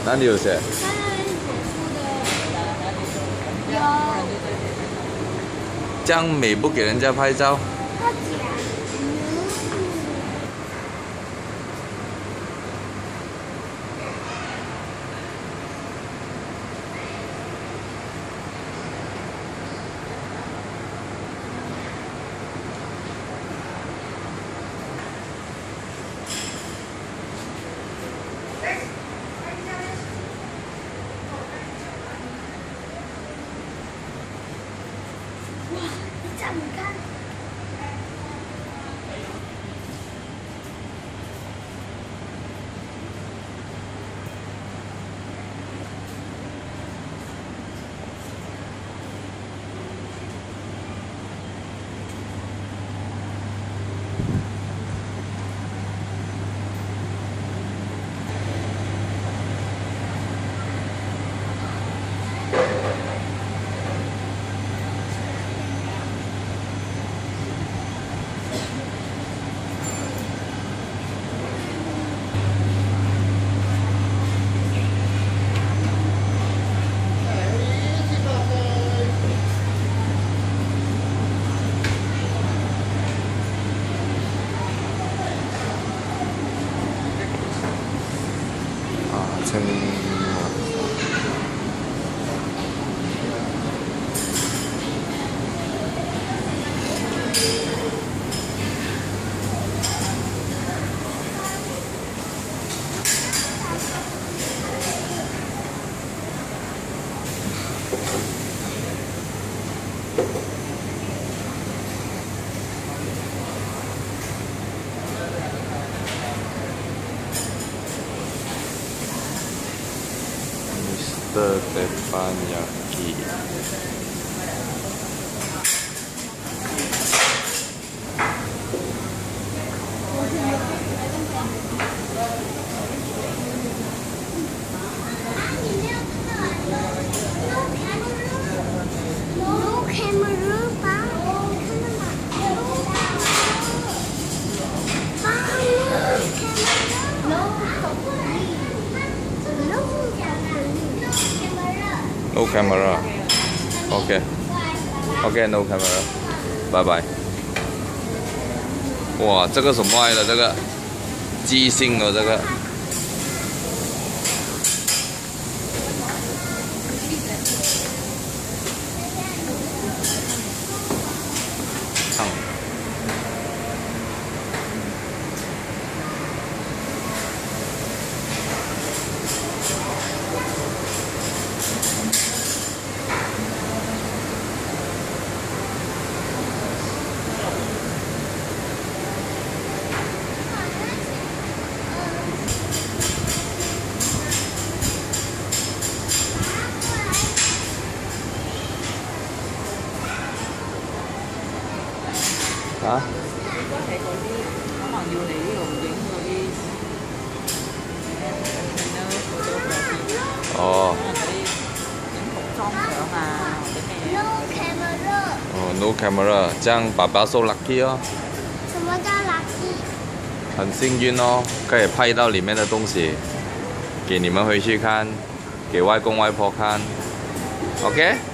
哪里有写？ 有。 这样美不给人家拍照？ 这样你看， 称的teppanyaki。No camera. OK. OK, no camera. 拜拜。哇，这个什么来的？这个即兴的这个。啊？ 應該係嗰啲可能要嚟呢度影嗰啲哦。 可能嗰啲影服裝相啊，或者咩嘢。 No camera。 哦 ，no camera， 这样爸爸so lucky 哦。 什么叫 lucky？ 很幸运哦，可以拍到里面的东西，给你们回去看，给外公外婆看。OK。